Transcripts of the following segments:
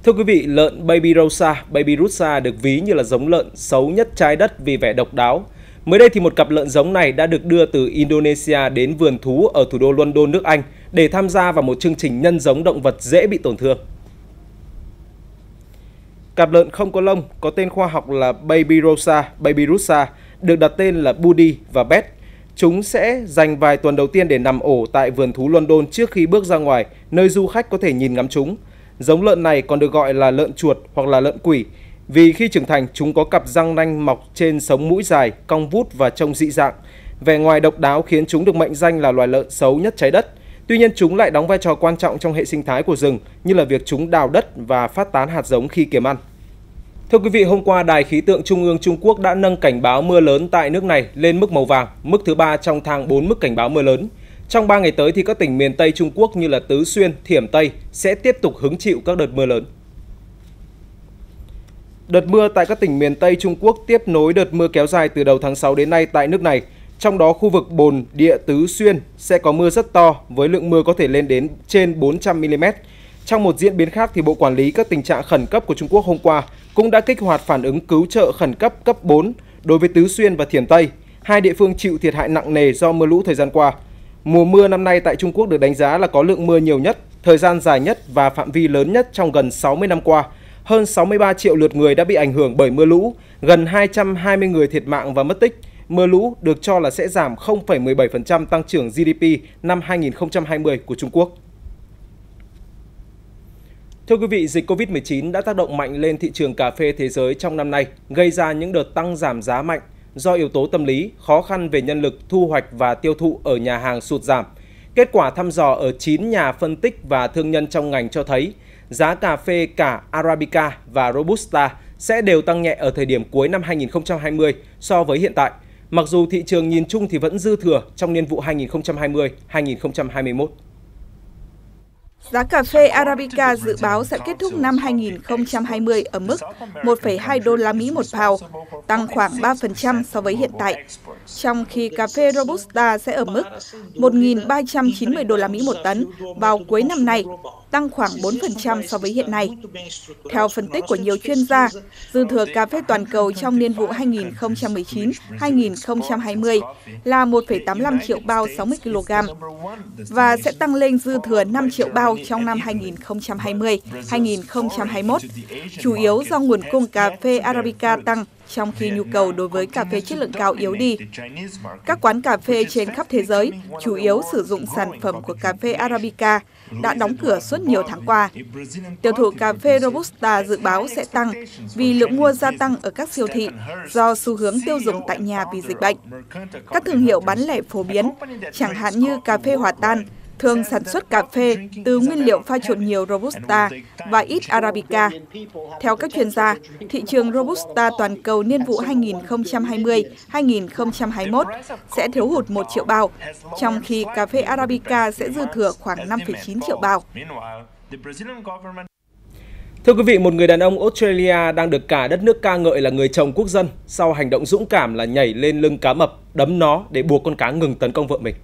Thưa quý vị, lợn Baby Rusa được ví như là giống lợn xấu nhất trái đất vì vẻ độc đáo. Mới đây thì một cặp lợn giống này đã được đưa từ Indonesia đến vườn thú ở thủ đô London, nước Anh để tham gia vào một chương trình nhân giống động vật dễ bị tổn thương. Cặp lợn không có lông có tên khoa học là Baby Rusa được đặt tên là Buddy và Beth. Chúng sẽ dành vài tuần đầu tiên để nằm ổ tại vườn thú London trước khi bước ra ngoài, nơi du khách có thể nhìn ngắm chúng. Giống lợn này còn được gọi là lợn chuột hoặc là lợn quỷ, vì khi trưởng thành chúng có cặp răng nanh mọc trên sống mũi dài, cong vút và trông dị dạng. Vẻ ngoài độc đáo khiến chúng được mệnh danh là loài lợn xấu nhất trái đất. Tuy nhiên chúng lại đóng vai trò quan trọng trong hệ sinh thái của rừng, như là việc chúng đào đất và phát tán hạt giống khi kiếm ăn. Thưa quý vị, hôm qua Đài khí tượng Trung ương Trung Quốc đã nâng cảnh báo mưa lớn tại nước này lên mức màu vàng, mức thứ 3 trong thang 4 mức cảnh báo mưa lớn. Trong 3 ngày tới thì các tỉnh miền Tây Trung Quốc như là Tứ Xuyên, Thiểm Tây sẽ tiếp tục hứng chịu các đợt mưa lớn. Đợt mưa tại các tỉnh miền Tây Trung Quốc tiếp nối đợt mưa kéo dài từ đầu tháng 6 đến nay tại nước này. Trong đó khu vực Bồn Địa Tứ Xuyên sẽ có mưa rất to với lượng mưa có thể lên đến trên 400 mm. Trong một diễn biến khác thì Bộ Quản lý các tình trạng khẩn cấp của Trung Quốc hôm qua cũng đã kích hoạt phản ứng cứu trợ khẩn cấp cấp 4 đối với Tứ Xuyên và Thiểm Tây, hai địa phương chịu thiệt hại nặng nề do mưa lũ thời gian qua. Mùa mưa năm nay tại Trung Quốc được đánh giá là có lượng mưa nhiều nhất, thời gian dài nhất và phạm vi lớn nhất trong gần 60 năm qua. Hơn 63 triệu lượt người đã bị ảnh hưởng bởi mưa lũ, gần 220 người thiệt mạng và mất tích. Mưa lũ được cho là sẽ giảm 0,17% tăng trưởng GDP năm 2020 của Trung Quốc. Thưa quý vị, dịch Covid-19 đã tác động mạnh lên thị trường cà phê thế giới trong năm nay, gây ra những đợt tăng giảm giá mạnh do yếu tố tâm lý, khó khăn về nhân lực, thu hoạch và tiêu thụ ở nhà hàng sụt giảm. Kết quả thăm dò ở 9 nhà phân tích và thương nhân trong ngành cho thấy giá cà phê cả Arabica và Robusta sẽ đều tăng nhẹ ở thời điểm cuối năm 2020 so với hiện tại, mặc dù thị trường nhìn chung thì vẫn dư thừa trong niên vụ 2020-2021. Giá cà phê Arabica dự báo sẽ kết thúc năm 2020 ở mức 1,2 đô la Mỹ một pound, tăng khoảng 3% so với hiện tại, trong khi cà phê Robusta sẽ ở mức 1.390 đô la Mỹ một tấn vào cuối năm nay, tăng khoảng 4% so với hiện nay. Theo phân tích của nhiều chuyên gia, dư thừa cà phê toàn cầu trong niên vụ 2019-2020 là 1,85 triệu bao 60 kg và sẽ tăng lên dư thừa 5 triệu bao trong năm 2020-2021, chủ yếu do nguồn cung cà phê Arabica tăng trong khi nhu cầu đối với cà phê chất lượng cao yếu đi. Các quán cà phê trên khắp thế giới chủ yếu sử dụng sản phẩm của cà phê Arabica đã đóng cửa suốt nhiều tháng qua. Tiêu thụ cà phê Robusta dự báo sẽ tăng vì lượng mua gia tăng ở các siêu thị do xu hướng tiêu dùng tại nhà vì dịch bệnh. Các thương hiệu bán lẻ phổ biến, chẳng hạn như cà phê hòa tan, thường sản xuất cà phê từ nguyên liệu pha trộn nhiều Robusta và ít Arabica. Theo các chuyên gia, thị trường Robusta toàn cầu niên vụ 2020-2021 sẽ thiếu hụt 1 triệu bao, trong khi cà phê Arabica sẽ dư thừa khoảng 5,9 triệu bao. Thưa quý vị, một người đàn ông Australia đang được cả đất nước ca ngợi là người chồng quốc dân sau hành động dũng cảm là nhảy lên lưng cá mập, đấm nó để buộc con cá ngừng tấn công vợ mình.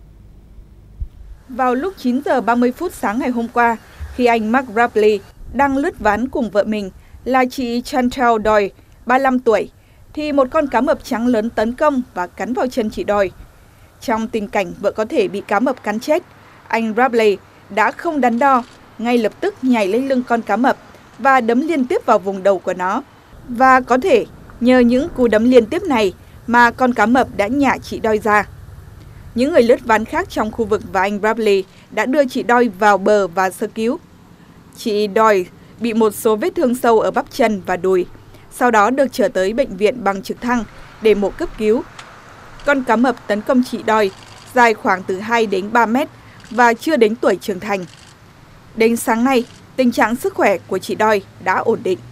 Vào lúc 9 giờ 30 phút sáng ngày hôm qua, khi anh Mark Rapley đang lướt ván cùng vợ mình là chị Chantal Doyle, 35 tuổi, thì một con cá mập trắng lớn tấn công và cắn vào chân chị Doyle. Trong tình cảnh vợ có thể bị cá mập cắn chết, anh Rapley đã không đắn đo, ngay lập tức nhảy lên lưng con cá mập và đấm liên tiếp vào vùng đầu của nó. Và có thể nhờ những cú đấm liên tiếp này mà con cá mập đã nhả chị Doyle ra. Những người lướt ván khác trong khu vực và anh Rapley đã đưa chị Doyle vào bờ và sơ cứu. Chị Doyle bị một số vết thương sâu ở bắp chân và đùi, sau đó được trở tới bệnh viện bằng trực thăng để mổ cấp cứu. Con cá mập tấn công chị Doyle dài khoảng từ 2 đến 3 mét và chưa đến tuổi trưởng thành. Đến sáng nay, tình trạng sức khỏe của chị Doyle đã ổn định.